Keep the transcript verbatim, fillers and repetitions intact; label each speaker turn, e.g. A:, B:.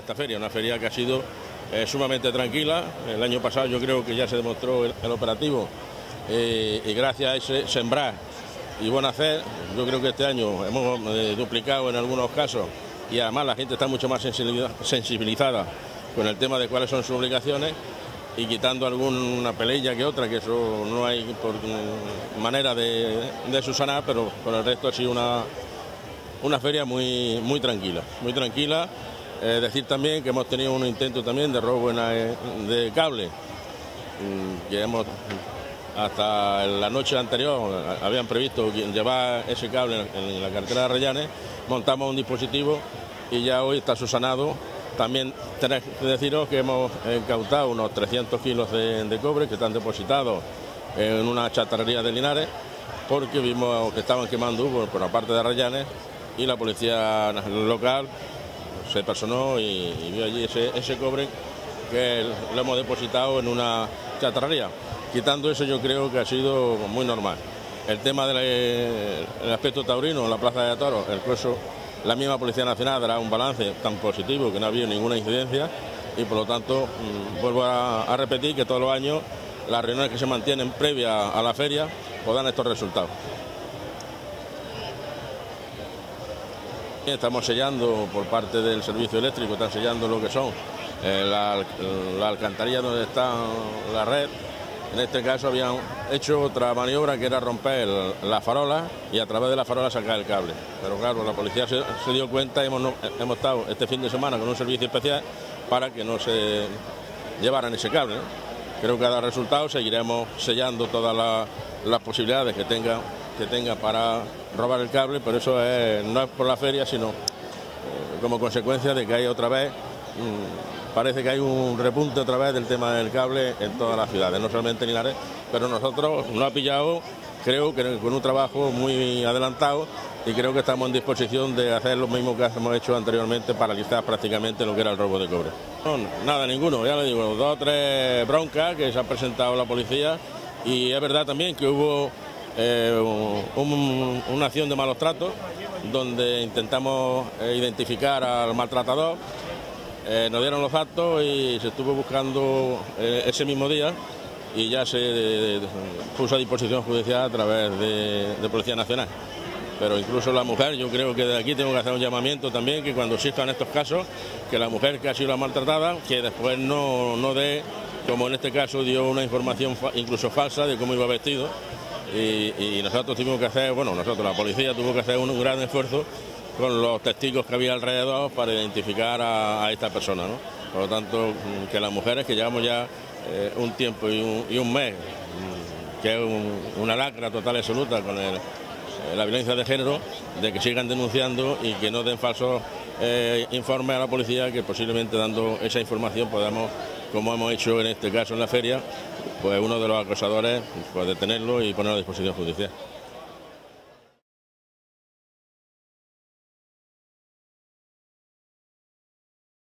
A: esta feria, una feria que ha sido eh, sumamente tranquila. El año pasado yo creo que ya se demostró el, el operativo eh, y gracias a ese sembrar y buen hacer, yo creo que este año hemos eh, duplicado en algunos casos y además la gente está mucho más sensibilizada con el tema de cuáles son sus obligaciones y quitando alguna pelea que otra, que eso no hay por manera de, de subsanar, pero por el resto ha sido una, una feria muy, muy tranquila, muy tranquila. Eh, decir también que hemos tenido un intento también de robo en la, de cable, que hemos, hasta la noche anterior habían previsto llevar ese cable en la carretera de Arrayanes, montamos un dispositivo y ya hoy está subsanado. También tenéis que deciros que hemos incautado unos trescientos kilos de, de cobre que están depositados en una chatarrería de Linares, porque vimos que estaban quemando por, por la parte de Arrayanes y la policía local se personó y, y vio allí ese, ese cobre que lo hemos depositado en una chatarrería. Quitando eso, yo creo que ha sido muy normal. El tema del aspecto taurino en la Plaza de Toros, el curso, la misma Policía Nacional dará un balance tan positivo que no ha habido ninguna incidencia y por lo tanto mmm, vuelvo a, a repetir que todos los años las reuniones que se mantienen previas a la feria pues dan estos resultados. Estamos sellando por parte del servicio eléctrico, están sellando lo que son eh, la, la alcantarilla donde está la red. En este caso habían hecho otra maniobra que era romper la farola y a través de la farola sacar el cable. Pero claro, la policía se, se dio cuenta y hemos, hemos estado este fin de semana con un servicio especial para que no se llevaran ese cable, ¿no? Creo que ha dado resultados, seguiremos sellando todas las, las posibilidades que tenga, que tenga para robar el cable, pero eso es, no es por la feria, sino eh, como consecuencia de que hay otra vez... Mmm, parece que hay un repunte otra vez del tema del cable en todas las ciudades, no solamente en Linares, pero nosotros nos ha pillado, creo que con un trabajo muy adelantado y creo que estamos en disposición de hacer lo mismo que hemos hecho anteriormente, paralizar prácticamente lo que era el robo de cobre. No, nada, ninguno, ya le digo, dos o tres broncas que se ha presentado la policía y es verdad también que hubo eh, un, una acción de malos tratos donde intentamos eh, identificar al maltratador. Eh, nos dieron los datos y se estuvo buscando eh, ese mismo día y ya se de, de, puso a disposición judicial a través de, de Policía Nacional. Pero incluso la mujer, yo creo que de aquí tengo que hacer un llamamiento también, que cuando existan estos casos, que la mujer que ha sido la maltratada, que después no, no dé, como en este caso dio una información fa incluso falsa de cómo iba vestido y, y nosotros tuvimos que hacer, bueno, nosotros, la policía tuvo que hacer un, un gran esfuerzo con los testigos que había alrededor para identificar a, a esta persona, ¿no? Por lo tanto, que las mujeres que llevamos ya eh, un tiempo y un, y un mes, que es un, una lacra total y absoluta con el, eh, la violencia de género, de que sigan denunciando y que no den falsos eh, informes a la policía, que posiblemente dando esa información podamos, como hemos hecho en este caso en la feria, pues uno de los acosadores, pues detenerlo y ponerlo a disposición judicial.